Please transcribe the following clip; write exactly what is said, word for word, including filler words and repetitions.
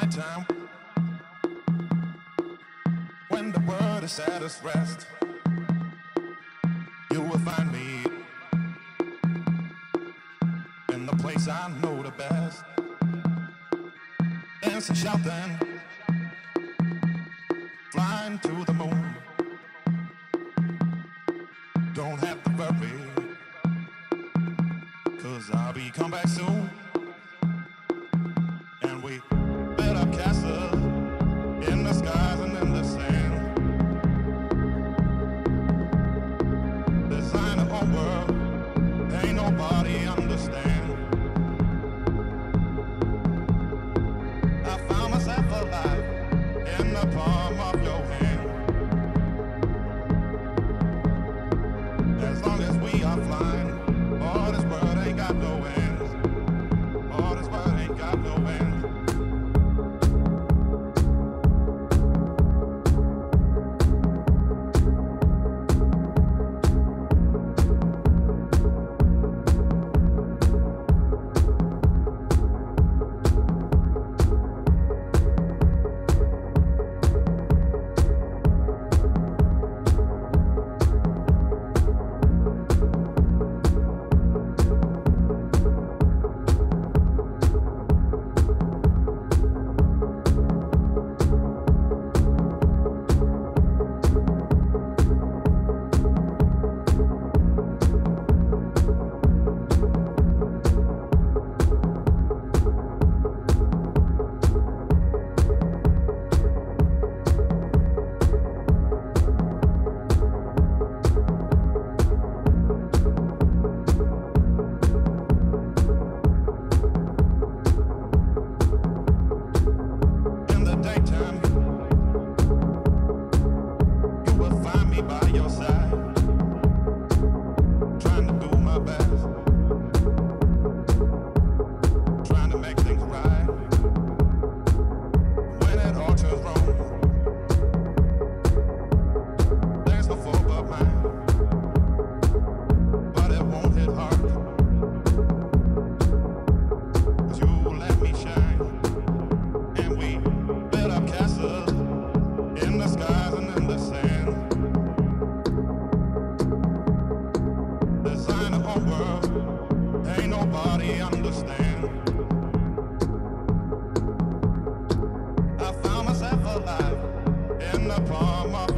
nighttime, when the world is at its rest, you will find me in the place I know the best. Dancing, shouting, flying to the moon. Don't have to worry, 'cause I'll be come back soon. And we build up castles in the skies and in the sand. Design a whole world, ain't nobody understand. I found myself alive in the palm of your hand. As long as we are flying, all this world ain't got no end. All this world ain't got no end. Ain't nobody understand. I found myself alive in the palm of